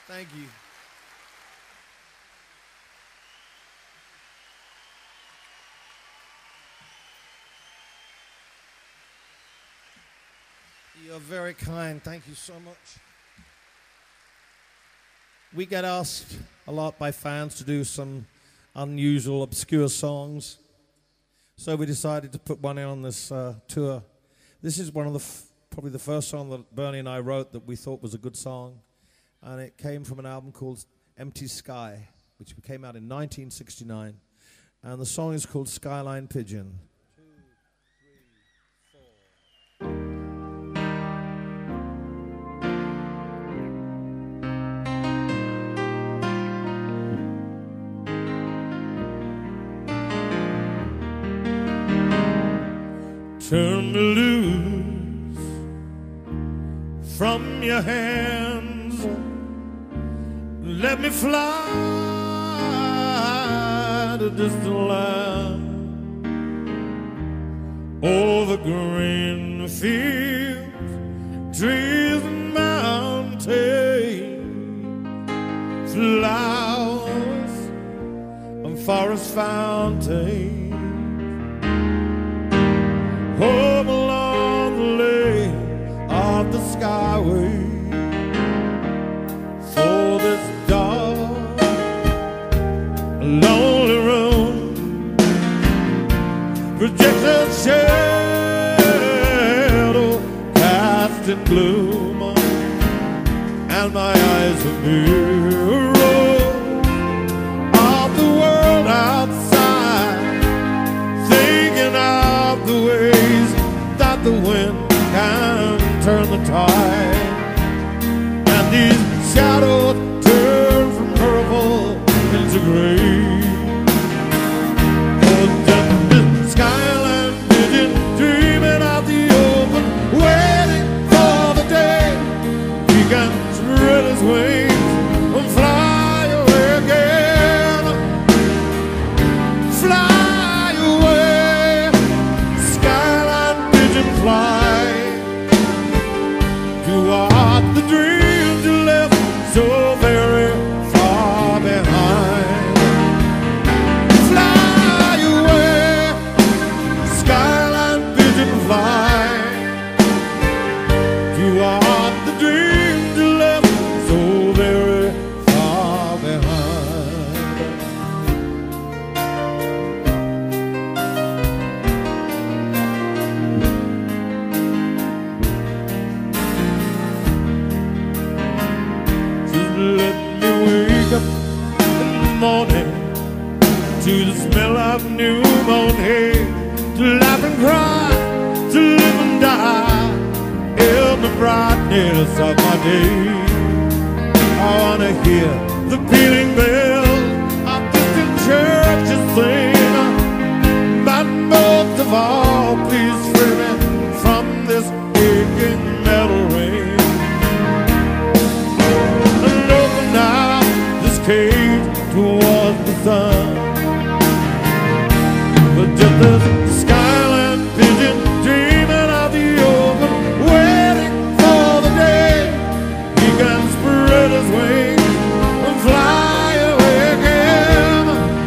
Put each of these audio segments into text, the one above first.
Thank you. You're very kind. Thank you so much. We get asked a lot by fans to do some unusual, obscure songs. So we decided to put one in on this tour. This is one of the probably the first song that Bernie and I wrote that we thought was a good song. And it came from an album called Empty Sky, which came out in 1969. And the song is called Skyline Pigeon. Turn me loose from your hands. Let me fly to distant land, over green fields, trees and mountains, flowers and forest fountains. Home along the lane of the skyway, for this dark, lonely room, projected shadow cast in gloom, and my eyes are mirrors of the world outside, thinking of the ways that the wind can turn the tide, and these shadows turn from purple into gray. Oh, just this skyline pigeon dreaming of the open, waiting for the day he can spread his wings and fly away again. Fly away, skyline pigeon, fly toward the dreams you left so very far behind. Fly away, skyline pigeon, fly toward the dreams you left so very far behind. Just let me wake up in the morning to the smell of newborn hay, to laugh and cry, to live and die in the brightness of my day. I wanna hear the pealing bells of distant churches sing, but most of all, please free me from this aching metal ring, and open out this cage towards the sun. But just as skyline pigeon dreaming of the open, waiting for the day he can spread his wings and fly away again.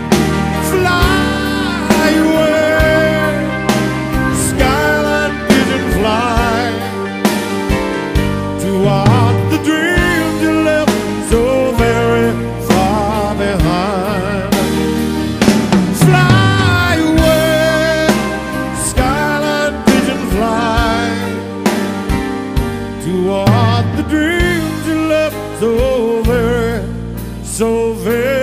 Fly away, skyline pigeon, fly toward the dreams you left so very far behind. Fly away, skyline pigeon, fly toward the dreams you left so very